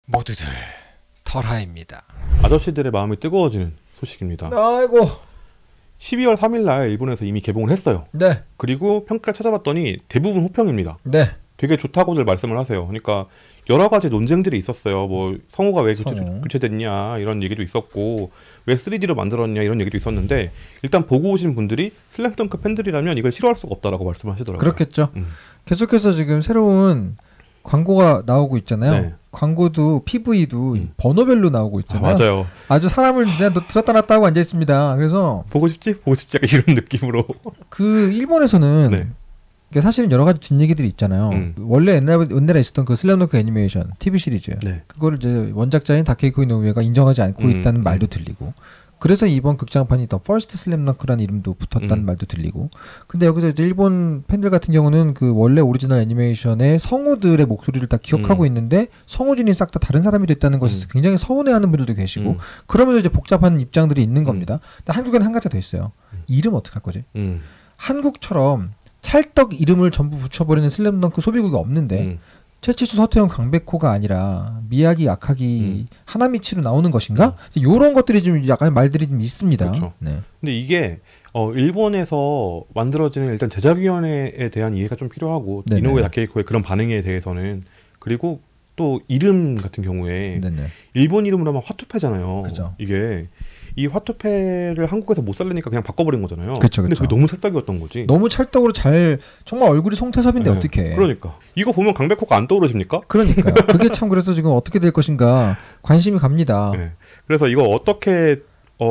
모두들 털하입니다. 아저씨들의 마음이 뜨거워지는 소식입니다. 아이고. 12월 3일 날 일본에서 이미 개봉을 했어요. 네. 그리고 평가를 찾아봤더니 대부분 호평입니다. 네. 되게 좋다고들 말씀을 하세요. 그러니까 여러 가지 논쟁들이 있었어요. 뭐 성우가 왜 교체됐냐 이런 얘기도 있었고 왜 3D로 만들었냐 이런 얘기도 있었는데 일단 보고 오신 분들이 슬램덩크 팬들이라면 이걸 싫어할 수가 없다라고 말씀하시더라고요. 그렇겠죠. 계속해서 지금 새로운 광고가 나오고 있잖아요. 네. 광고도 PV도 번호별로 나오고 있잖아요. 맞아요. 아주 사람을 그냥 들었다 놨다 하고 앉아 있습니다. 그래서 보고 싶지 약간 이런 느낌으로. 그 일본에서는 네. 그러니까 사실은 여러 가지 뒷얘기들이 있잖아요. 원래 옛날에 있었던 그 슬램덩크 애니메이션 TV 시리즈 네. 그거를 이제 원작자인 다케이코 이노우에가 인정하지 않고 있다는 말도 들리고 그래서 이번 극장판이 더 퍼스트 슬램덩크라는 이름도 붙었다는 말도 들리고 근데 여기서 이제 일본 팬들 같은 경우는 그 원래 오리지널 애니메이션의 성우들의 목소리를 다 기억하고 있는데 성우진이 싹 다 다른 사람이 됐다는 것에서 굉장히 서운해하는 분들도 계시고 그러면서 이제 복잡한 입장들이 있는 겁니다. 근데 한국에는 한 가지 더 있어요. 이름 어떻게 할 거지? 한국처럼 찰떡 이름을 전부 붙여버리는 슬램덩크 소비국이 없는데 최치수, 서태웅, 강백호가 아니라 미야기, 아카기, 하나미치로 나오는 것인가? 이런 것들이 좀 약간 말들이 좀 있습니다. 그렇죠. 네. 근데 이게 일본에서 만들어지는 일단 제작위원회에 대한 이해가 좀 필요하고 네네. 이노우에 다케이코의 그런 반응에 대해서는 그리고 또 이름 같은 경우에 네네. 일본 이름으로 하면 화투패잖아요. 그죠. 이게 이 화투패를 한국에서 못 살리니까 그냥 바꿔버린 거잖아요. 그쵸, 근데 그쵸. 그게 너무 찰떡이었던 거지. 너무 찰떡으로 잘 정말 얼굴이 송태섭인데 네. 어떻게? 그러니까 이거 보면 강백호가 안 떠오르십니까? 그러니까요. 그게 참 그래서 지금 어떻게 될 것인가 관심이 갑니다. 네. 그래서 이거 어떻게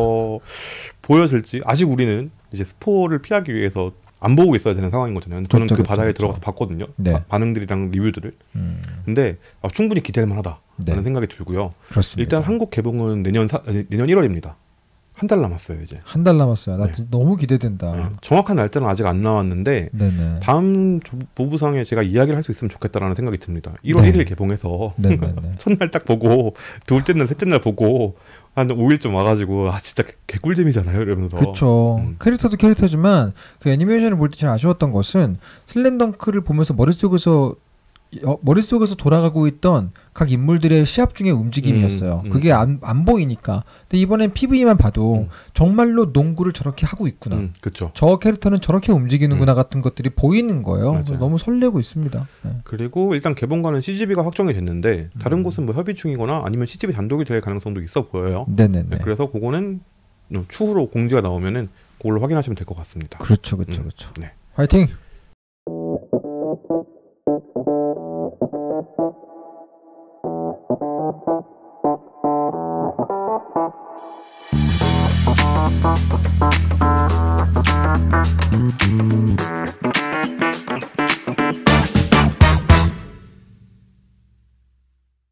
보여질지 아직 우리는 이제 스포를 피하기 위해서 안 보고 있어야 되는 상황인 거잖아요. 저는 그렇죠, 그 그렇죠, 바닥에 그렇죠. 들어가서 봤거든요. 네. 반응들이랑 리뷰들을. 근데 충분히 기대할 만하다라는 네. 생각이 들고요. 그렇습니다. 일단 한국 개봉은 내년 1월입니다. 한 달 남았어요 이제. 한 달 남았어요. 나 네. 진짜 너무 기대된다. 네. 정확한 날짜는 아직 안 나왔는데 네네. 다음 보부상에 제가 이야기를 할 수 있으면 좋겠다라는 생각이 듭니다. 1월 네. 1일 개봉해서 네네네. 첫날 딱 보고 둘째 날, 셋째 날 보고 한 5일쯤 와가지고 진짜 개꿀잼이잖아요 이러면서. 그렇죠. 캐릭터도 캐릭터지만 그 애니메이션을 볼 때 제일 아쉬웠던 것은 슬램덩크를 보면서 머릿속에서 돌아가고 있던 각 인물들의 시합 중의 움직임이었어요. 그게 안 보이니까. 근데 이번엔 PV만 봐도 정말로 농구를 저렇게 하고 있구나. 그렇죠. 저 캐릭터는 저렇게 움직이는구나 같은 것들이 보이는 거예요. 그래서 너무 설레고 있습니다. 네. 그리고 일단 개봉관은 CGV가 확정이 됐는데 다른 곳은 뭐 협의 중이거나 아니면 CGV 단독이 될 가능성도 있어 보여요. 네네네. 네, 그래서 그거는 추후로 공지가 나오면은 그걸로 확인하시면 될 것 같습니다. 그렇죠, 그렇죠, 그렇죠. 네. 화이팅!